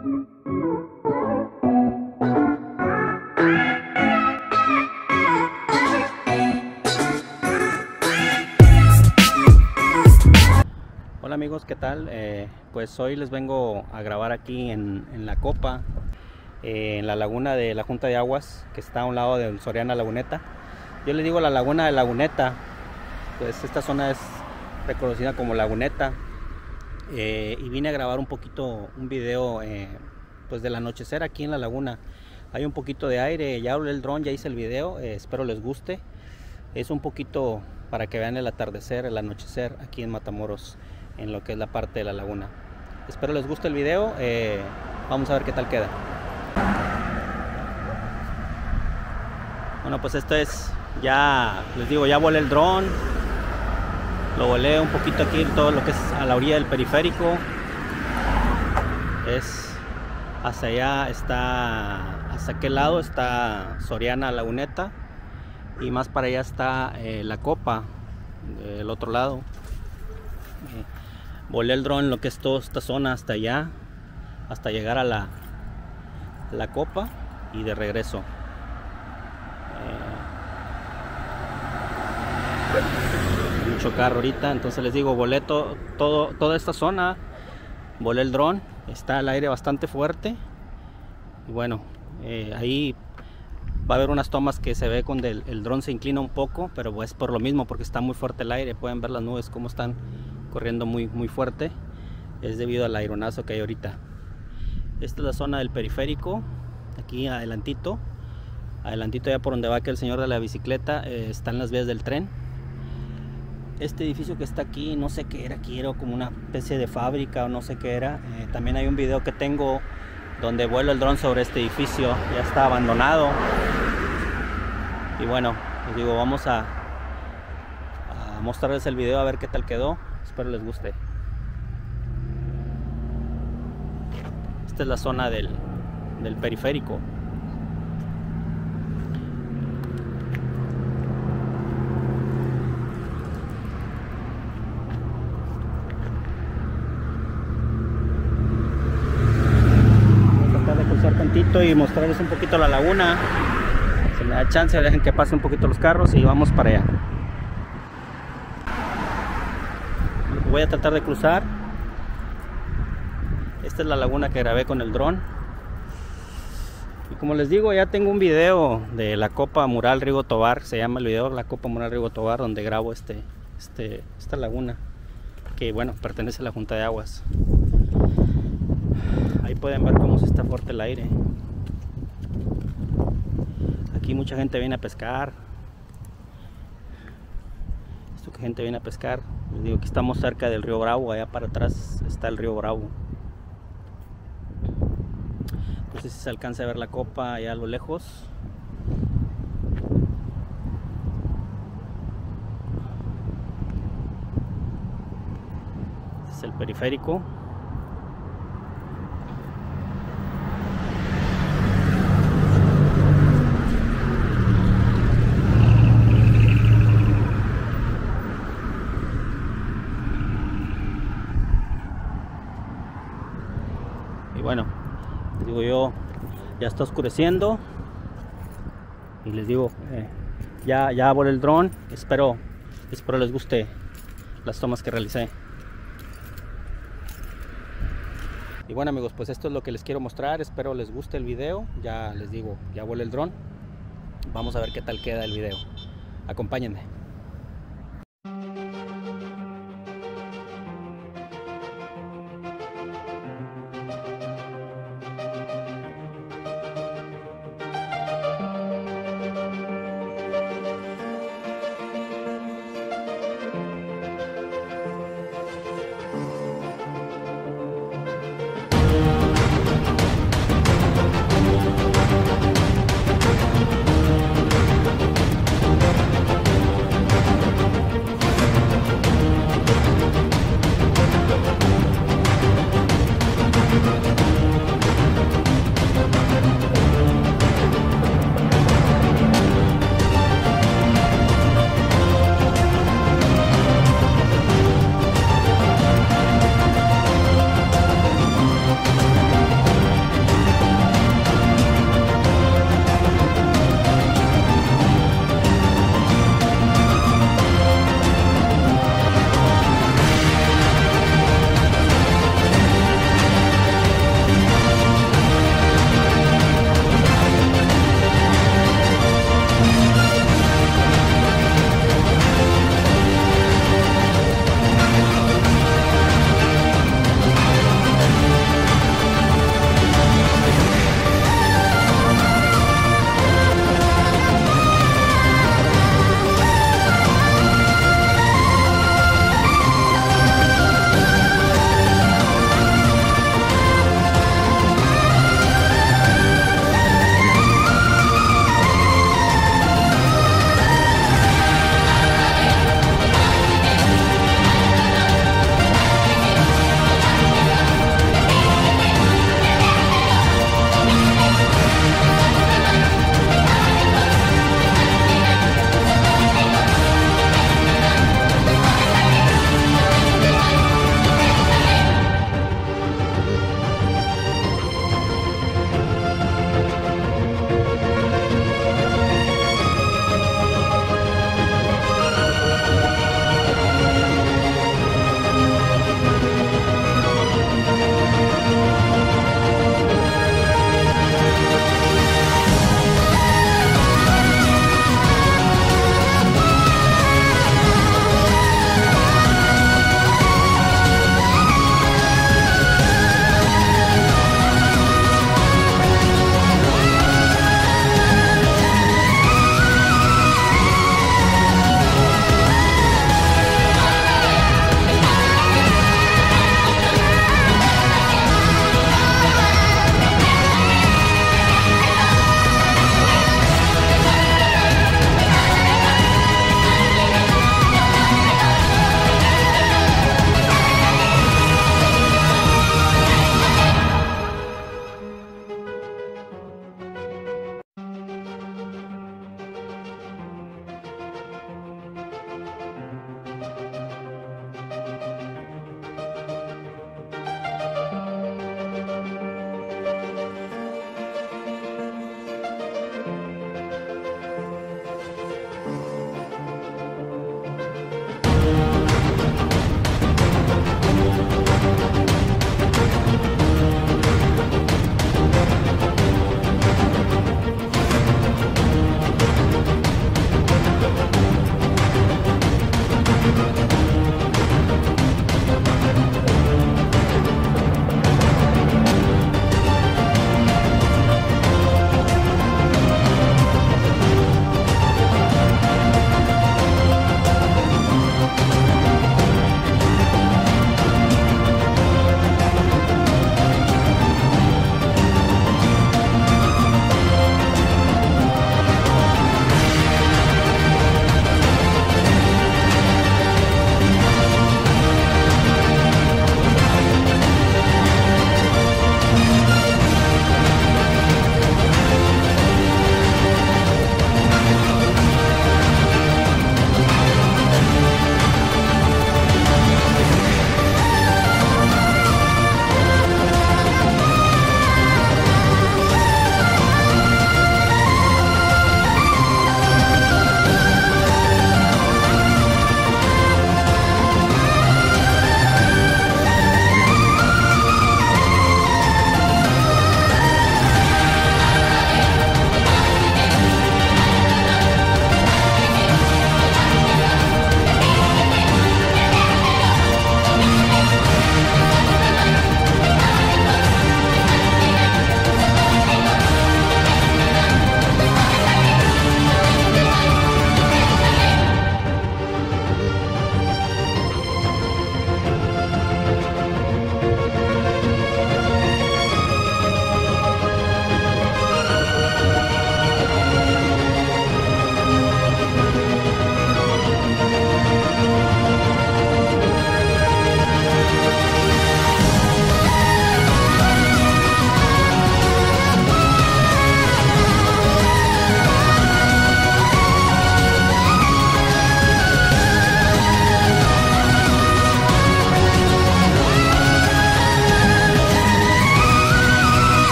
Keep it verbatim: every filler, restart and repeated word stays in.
Hola amigos, ¿qué tal? Eh, pues hoy les vengo a grabar aquí en, en La Copa, eh, en la laguna de la Junta de Aguas, que está a un lado de Soriana Laguneta. Yo le digo la laguna de Laguneta, pues esta zona es reconocida como Laguneta, eh, y vine a grabar un poquito, un video eh, pues del anochecer aquí en la laguna. Hay un poquito de aire, ya hablé el dron, ya hice el video, eh, espero les guste. Es un poquito para que vean el atardecer, el anochecer aquí en Matamoros, en lo que es la parte de la laguna. Espero les guste el video, eh, vamos a ver qué tal queda. Bueno, pues esto es, ya les digo, ya volé el dron, lo volé un poquito aquí, todo lo que es a la orilla del periférico. Es hacia allá, está, hacia aquel lado está Soriana Laguneta, y más para allá está eh, La Copa, del otro lado. Eh, volé el dron lo que es toda esta zona hasta allá, hasta llegar a la, la Copa y de regreso. Eh, mucho carro ahorita, entonces les digo, volé to, todo, toda esta zona, volé el dron, está el aire bastante fuerte y bueno, eh, ahí va a haber unas tomas que se ve cuando el, el dron se inclina un poco, pero es por lo mismo, porque está muy fuerte el aire. Pueden ver las nubes como están corriendo muy, muy fuerte. Es debido al aironazo que hay ahorita. Esta es la zona del periférico, aquí adelantito. Adelantito ya por donde va aquel señor de la bicicleta, eh, están las vías del tren. Este edificio que está aquí, no sé qué era, aquí era como una especie de fábrica o no sé qué era. Eh, también hay un video que tengo donde vuelo el dron sobre este edificio, ya está abandonado. Y bueno, les digo, vamos a, a mostrarles el video a ver qué tal quedó. Espero les guste. Esta es la zona del, del periférico. Tantito y mostrarles un poquito la laguna. Se me da chance, dejen que pasen un poquito los carros y vamos para allá. Voy a tratar de cruzar. Esta es la laguna que grabé con el dron. Y como les digo, ya tengo un video de la Copa Mural Rigo Tobar. Se llama el video La Copa Mural Rigo Tobar, donde grabo este, este, esta laguna, que bueno, pertenece a la Junta de Aguas. Ahí pueden ver cómo se está fuerte el aire. Aquí mucha gente viene a pescar. Esto que gente viene a pescar. Les digo que estamos cerca del río Bravo. Allá para atrás está el río Bravo. No sé si se alcanza a ver la Copa allá a lo lejos. Este es el periférico. Y bueno, les digo yo, ya está oscureciendo y les digo, eh, ya, ya volé el dron. Espero, espero les guste las tomas que realicé. Y bueno amigos, pues esto es lo que les quiero mostrar. Espero les guste el video. Ya les digo, ya volé el dron. Vamos a ver qué tal queda el video. Acompáñenme.